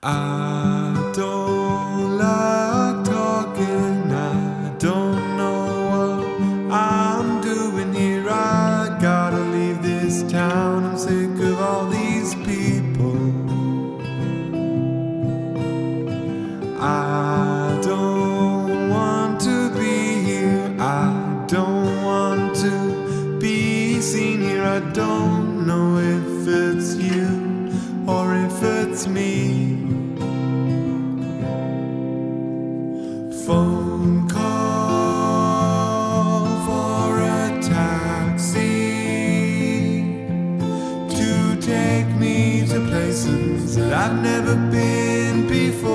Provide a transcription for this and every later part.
I don't like talking, I don't know what I'm doing here. I gotta leave this town, I'm sick of all these people. I don't want to be here, I don't want to be seen here. I don't know if it's you or if it's me. Phone call for a taxi to take me to places that I've never been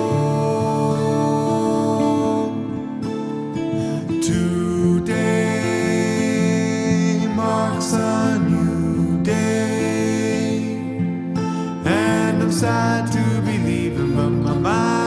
before. Today marks a new day, and I'm sad to be leaving, but my mind